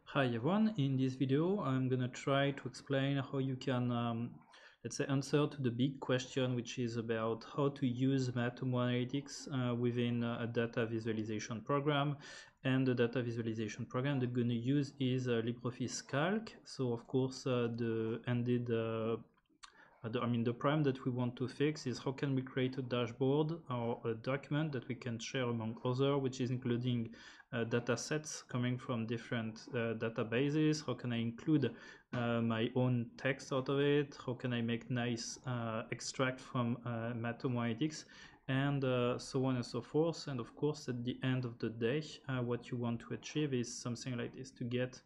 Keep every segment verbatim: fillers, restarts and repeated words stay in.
Hi everyone, in this video I'm gonna try to explain how you can um, let's say answer to the big question, which is about how to use Matomo Analytics uh, within a data visualization program. And the data visualization program that we're gonna use is uh, LibreOffice Calc. So of course uh, the ended uh, the, I mean, the problem that we want to fix is how can we create a dashboard or a document that we can share among others, which is including uh, data sets coming from different uh, databases. How can I include uh, my own text out of it? How can I make nice uh, extract from uh, Matomo Analytics? And uh, so on and so forth. And of course, at the end of the day, uh, what you want to achieve is something like this: to get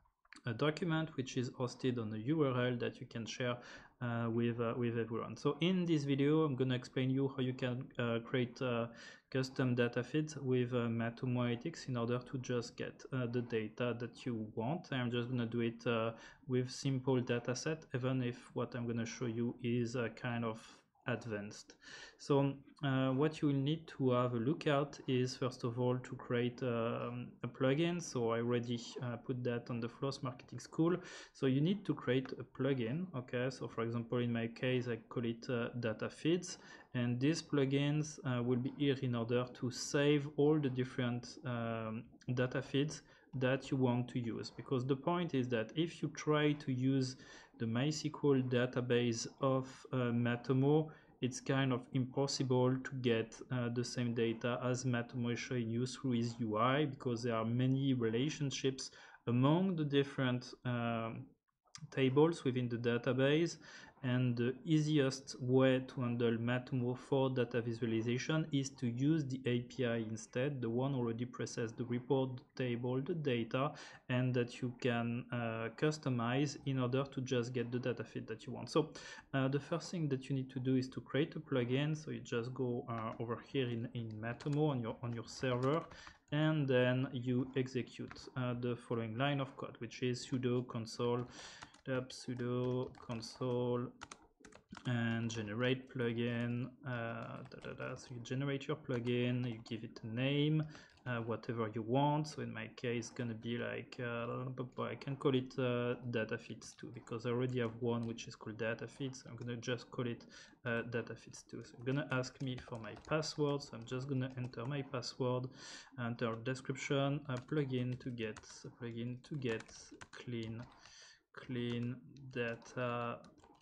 a document which is hosted on a U R L that you can share uh, with uh, with everyone. So in this video, I'm going to explain you how you can uh, create uh, custom data feeds with uh, Matomo Analytics in order to just get uh, the data that you want. I'm just going to do it uh, with simple data set, even if what I'm going to show you is a kind of advanced. So uh, what you will need to have a look at is, first of all, to create um, a plugin. So I already uh, put that on the Floss Marketing School. So you need to create a plugin. Okay, so for example, in my case, I call it uh, data feeds, and these plugins uh, will be here in order to save all the different um, data feeds that you want to use. Because the point is that if you try to use the MySQL database of uh, Matomo, it's kind of impossible to get uh, the same data as Matomo is showing you through his U I, because there are many relationships among the different um, tables within the database. And the easiest way to handle Matomo for data visualization is to use the A P I instead, the one already processes the report, the table, the data, and that you can uh, customize in order to just get the data feed that you want. So uh, the first thing that you need to do is to create a plugin. So you just go uh, over here in, in Matomo on your, on your server, and then you execute uh, the following line of code, which is sudo console up sudo console and generate plugin. Uh, da, da, da. So you generate your plugin, you give it a name, uh, whatever you want. So in my case, it's gonna be like uh, I can call it uh, data feeds two, because I already have one which is called data feeds. So I'm gonna just call it uh, data feeds two. So I'm gonna ask me for my password. So I'm just gonna enter my password, enter description, a plugin to get a plugin to get clean clean data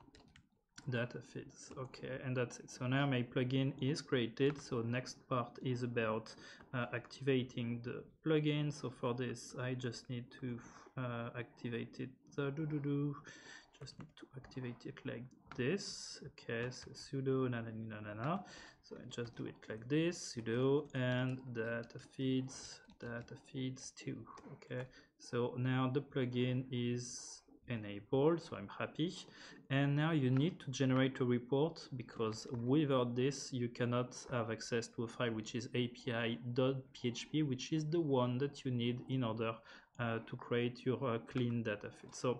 data feeds. Okay, and that's it. So now my plugin is created. So next part is about uh, activating the plugin. So for this, I just need to uh, activate it. Uh, do do do. Just need to activate it like this. Okay, so sudo na na na na na. So I just do it like this, sudo and data feeds data feeds two. Okay, so now the plugin is enabled, so I'm happy. And now you need to generate a report, because without this you cannot have access to a file which is A P I dot P H P, which is the one that you need in order uh, to create your uh, clean data feed. So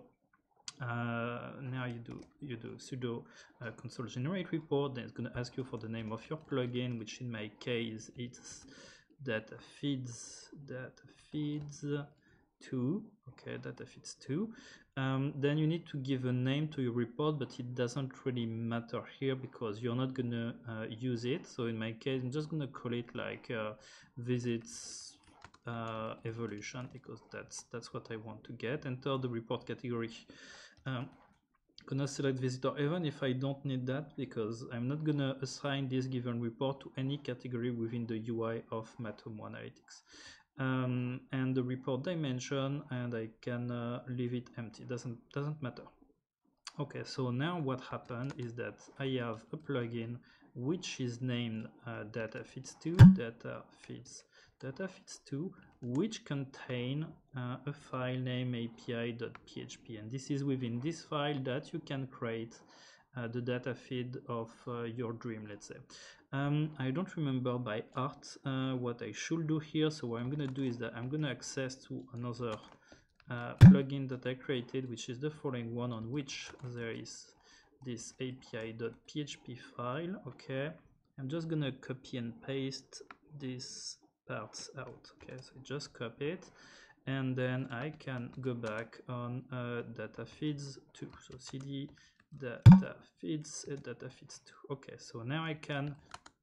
uh, now you do you do sudo uh, console generate report. Then it's going to ask you for the name of your plugin, which in my case it's data feeds data feeds two. Okay, data feeds two. Um, then you need to give a name to your report, but it doesn't really matter here because you're not gonna uh, use it. So in my case, I'm just gonna call it like uh, visits uh, evolution, because that's that's what I want to get. Enter the report category. Um, gonna select visitor even if I don't need that, because I'm not gonna assign this given report to any category within the U I of Matomo Analytics. Um, and the report dimension, and I can uh, leave it empty, doesn't doesn't matter. Okay, so now what happened is that I have a plugin which is named uh, data feeds two, data feeds data feeds two, which contain uh, a file name A P I dot P H P, and this is within this file that you can create uh, the data feed of uh, your dream, let's say. Um, I don't remember by heart uh, what I should do here, so what I'm gonna do is that I'm gonna access to another uh, plugin that I created, which is the following one, on which there is this A P I dot P H P file. Okay, I'm just gonna copy and paste these parts out. Okay, so just copy it, and then I can go back on uh, data feeds two. So cd data feeds uh, data feeds two. Okay, so now I can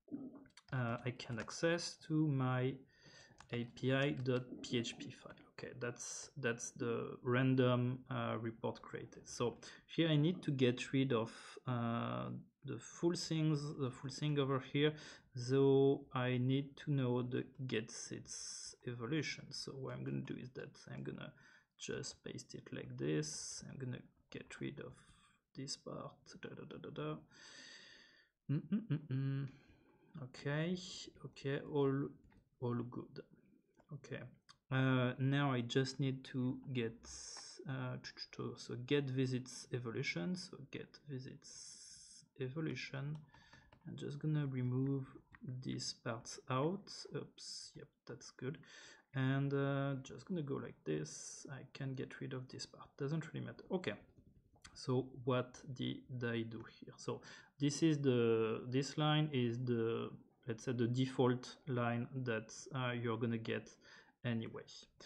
uh, I can access to my A P I.php file. Okay, that's that's the random uh, report created. So here I need to get rid of uh, the full things, the full thing over here. So I need to know the getsits evolution. So what I'm gonna do is that I'm gonna just paste it like this. I'm gonna get rid of this part. Da, da, da, da, da. Mm -mm -mm -mm. Okay, okay, all all good. Okay, uh, now I just need to get uh, to, so get visits evolution. So get visits evolution. I'm just gonna remove these parts out. Oops, yep, that's good. And uh, just gonna go like this. I can get rid of this part. Doesn't really matter. Okay. So what did I do here? So this is the this line is the, let's say, the default line that uh, you're gonna get anyway.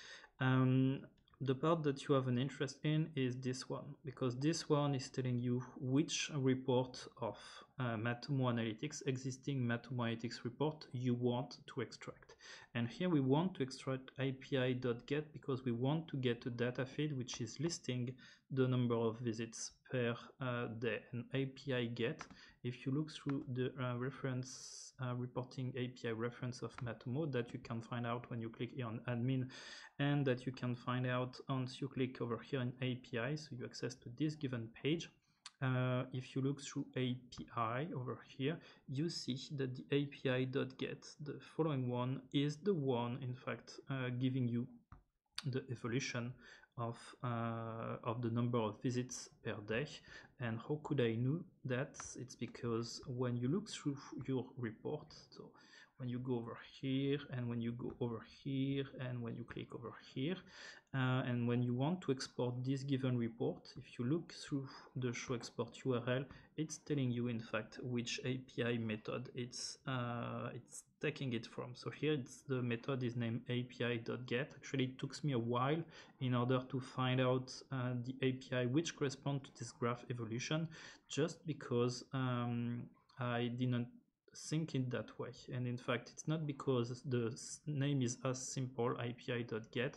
Um, the part that you have an interest in is this one, because this one is telling you which report of uh, Matomo Analytics, existing Matomo Analytics report, you want to extract. And here we want to extract A P I.get because we want to get a data feed which is listing the number of visits per uh, day. And A P I get, if you look through the uh, reference uh, reporting A P I reference of Matomo that you can find out when you click here on admin, and that you can find out once you click over here in A P I, so you access to this given page. Uh, if you look through A P I over here, you see that the A P I.get, the following one, is the one, in fact, uh, giving you the evolution of uh, of the number of visits per day. And how could I know that? It's because when you look through your report, so when you go over here and when you go over here and when you click over here, uh, and when you want to export this given report, if you look through the show export U R L, it's telling you in fact which A P I method it's uh, it's taking it from. So here it's the method is named A P I.get. Actually, it took me a while in order to find out uh, the A P I which correspond to this graph evolution, just because um, I didn't think it that way. And in fact, it's not because the name is as simple, A P I.get,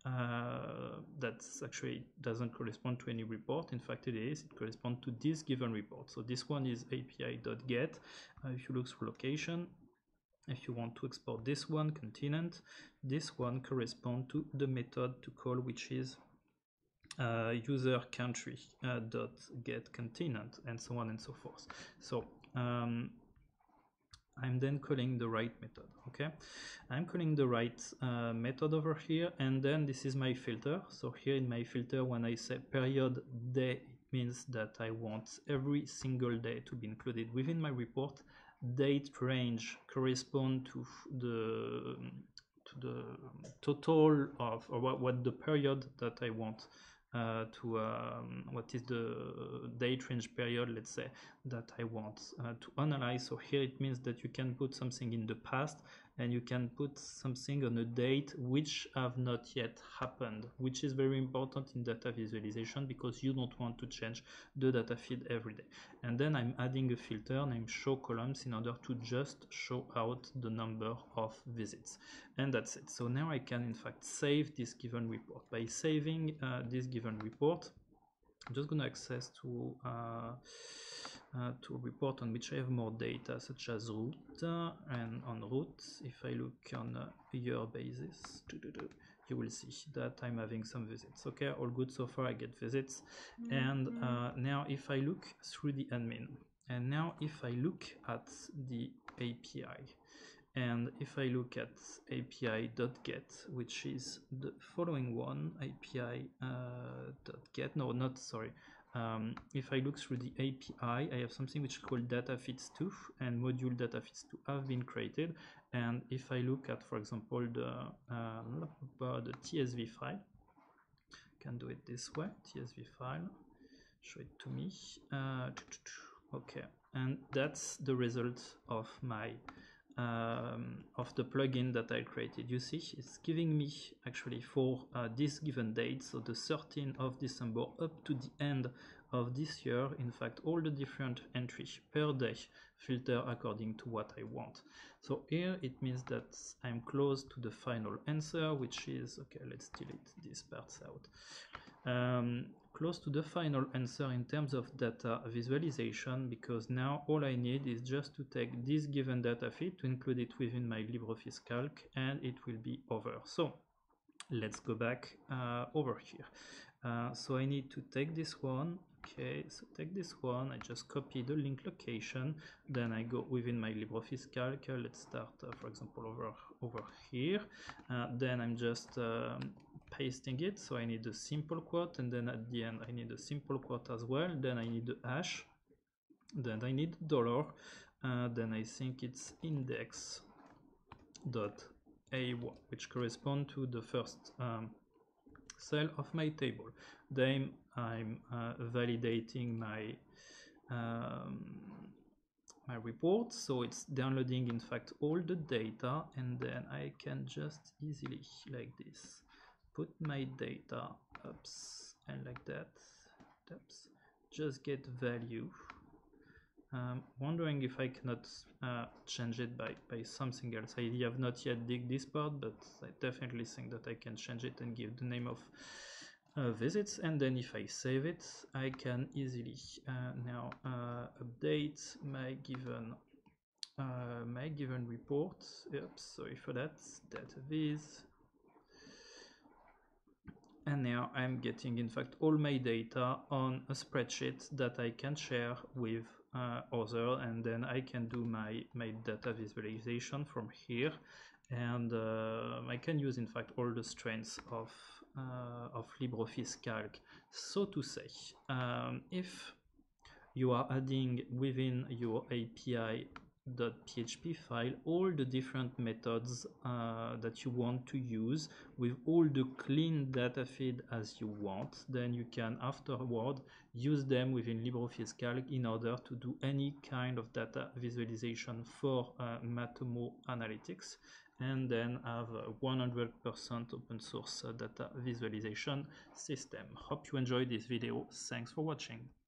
uh, that actually doesn't correspond to any report. In fact, it is. It corresponds to this given report. So this one is A P I.get. Uh, if you look through location, if you want to export this one, continent, this one corresponds to the method to call, which is uh, user country uh, dot get continent, and so on and so forth. So um, I'm then calling the right method. Okay, I'm calling the right uh, method over here, and then this is my filter. So here in my filter, when I say period day, it means that I want every single day to be included within my report. Date range correspond to the to the total of, or what, what the period that I want uh, to um, what is the date range period, let's say, that I want uh, to analyze. So here it means that you can put something in the past and you can put something on a date which have not yet happened, which is very important in data visualization because you don't want to change the data feed every day. And then I'm adding a filter named show columns in order to just show out the number of visits. And that's it. So now I can in fact save this given report. By saving uh, this given report, I'm just going to access to uh, uh, to a report on which I have more data, such as route, uh, and on route, if I look on a year basis, you will see that I'm having some visits. Okay, all good so far. I get visits, and uh, now if I look through the admin, and now if I look at the A P I, and if I look at A P I.get, which is the following one, A P I.get, uh, no, not, sorry. Um, if I look through the A P I, I have something which is called data feeds two, and module data feeds two have been created. And if I look at, for example, the, um, the T S V file, I can do it this way, T S V file, show it to me. Uh, okay, and that's the result of my um, of the plugin that I created. You see, it's giving me actually for uh, this given date, so the thirteenth of December up to the end of this year, in fact, all the different entries per day filter according to what I want. So here it means that I'm close to the final answer, which is, okay, let's delete these parts out. Um, close to the final answer in terms of data visualization, because now all I need is just to take this given data feed to include it within my LibreOffice Calc, and it will be over. So let's go back uh, over here. Uh, so I need to take this one. Okay, so take this one, I just copy the link location, then I go within my LibreOffice Calc. Let's start, uh, for example, over over here. Uh, then I'm just um, pasting it, so I need a simple quote, and then at the end I need a simple quote as well. Then I need the hash, then I need dollar, uh, then I think it's index dot A one, which correspond to the first um, cell of my table. Then I'm uh, validating my um, my report, so it's downloading in fact all the data, and then I can just easily, like this, put my data ups and like that, ups, just get value. Um, wondering if I cannot uh, change it by, by something else. I have not yet dig this part, but I definitely think that I can change it and give the name of uh, visits, and then if I save it, I can easily uh, now uh, update my given uh, my given report. Oops, sorry for that. Data viz. And now I'm getting in fact all my data on a spreadsheet that I can share with uh, other, and then I can do my, my data visualization from here, and uh, I can use in fact all the strengths of, uh, of LibreOffice Calc. So to say, um, if you are adding within your A P I .php file all the different methods uh, that you want to use with all the clean data feed as you want, then you can afterward use them within LibreOffice Calc in order to do any kind of data visualization for uh, Matomo Analytics, and then have a one hundred percent open source uh, data visualization system. Hope you enjoyed this video. Thanks for watching.